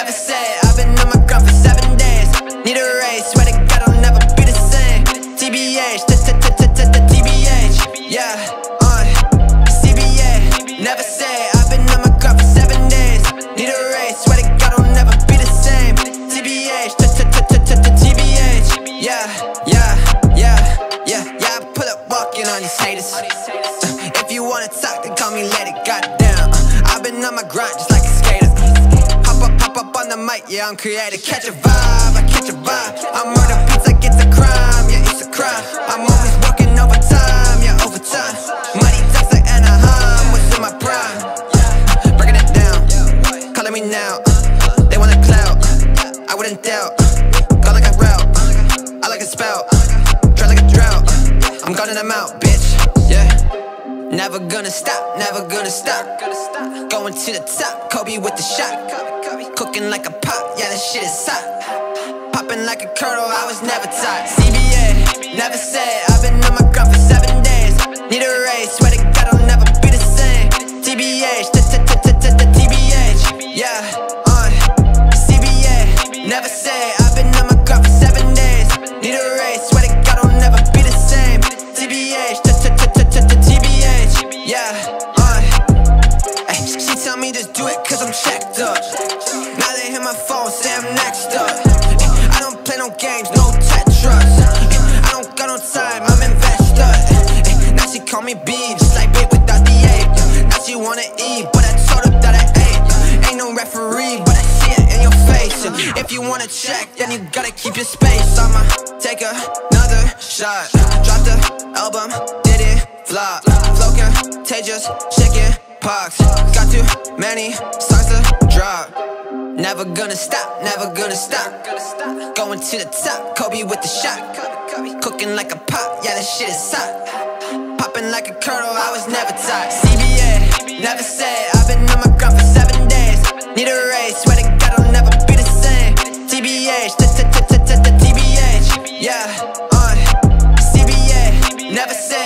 never say. I've been on my grind for 7 days. Need a raise, swear to God I'll never be the same. TBH, TBH, yeah, CBA, never say. I've been on my grind for 7 days. Need a raise, swear to God I'll never be the same. TBH, TBH, yeah, I pull up walking on these haters. If you wanna talk, then call me lady, goddamn. I've been on my grind just like a skater. Hop up on the mic, yeah, I'm creative. Catch a vibe, I catch a vibe. I murder beats like it's a crime, yeah, it's a crime. I'm always working overtime, yeah, overtime. Mighty ducks like Anaheim, what's in my prime? Breaking it down, calling me now. They want a clout, I wouldn't doubt. Gone like a route, I like a spout. Dry like a drought, I'm gunning them out, bitch, yeah. Never gonna stop, never gonna stop. Going to the top, Kobe with the shot. Cooking like a pot, yeah, that shit is hot. Popping like a kernel, I was never taught. CBA, never say. I've been on my grind for 7 days. Need a raise, swear to God I'll never be the same. TBH, TBH, yeah, CBA, never say. I've been on my grind for 7 days. Need a raise, swear to God I'll never be the same. TBH, TBH, yeah, she tell me just do it cause I'm checked up. Now they hit my phone, say I'm next up. I don't play no games, no Tetris. I don't got no time, I'm invested. Now she call me B, just like babe without the A. Now she wanna eat, but I told her that I ate. Ain't no referee, but I see it in your face. If you wanna check, then you gotta keep your space. I'ma take another shot. Drop the album, did it flop. Flow contagious, chicken pox. Got too many songs to drop. Never gonna stop, never gonna stop. Going to the top, Kobe with the shot. Cooking like a pot, yeah, that shit is hot. Popping like a kernel, I was never taught. CBA, never say. I've been on my grind for 7 days. Need a raise, swear to God I'll never be the same. TBH, TBH, yeah, CBA, never say.